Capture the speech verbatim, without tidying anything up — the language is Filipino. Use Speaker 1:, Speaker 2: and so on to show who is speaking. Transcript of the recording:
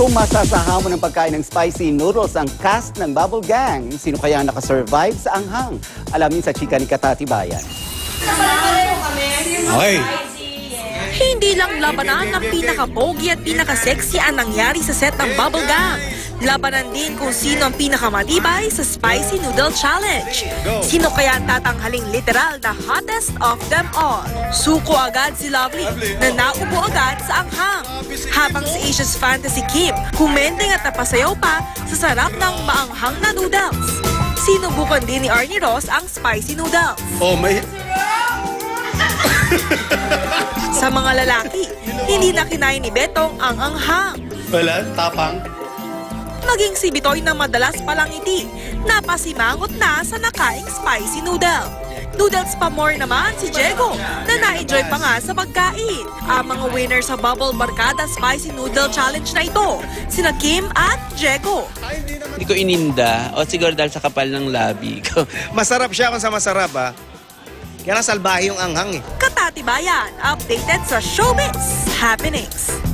Speaker 1: Kumasa sa hamon ng pagkain ng spicy noodles ang cast ng Bubble Gang. Sino kaya ang nakasurvive sa anghang? Alamin sa chika ni Katatibayan.
Speaker 2: Okay.
Speaker 3: Hindi lang labanan ng pinaka-pogi at pinaka-sexy ang nangyari sa set ng Bubble Gang. Labanan din kung sino ang pinakamatibay sa Spicy Noodle Challenge. Sino kaya ang tatanghaling literal na hottest of them all? Suko agad si Lovely na naubo agad sa anghang. Habang si Asia's Fantasy Kim, kumending at napasayaw pa sa sarap ng maanghang na noodles. Sinubukan din ni Arnie Ross ang spicy noodles.
Speaker 2: Oh, may...
Speaker 3: Sa mga lalaki, hindi na kinain ni Betong ang anghang.
Speaker 2: Wala, tapang.
Speaker 3: Maging si Bitoy na madalas palang ngiti, napasimangot na sa nakaing spicy noodle. Noodles pa more naman si Diego na na-enjoy pa nga sa pagkain. Ang mga winner sa Bubble Barkada Spicy Noodle Challenge na ito, sina Kim at Diego.
Speaker 4: Hindi ko ininda o siguro dahil sa kapal ng labi ko.
Speaker 5: Masarap siya kung sa masarap ha. Kaya nasalbahe yung anghang eh.
Speaker 3: Katatibayan, updated sa Showbiz Happenings.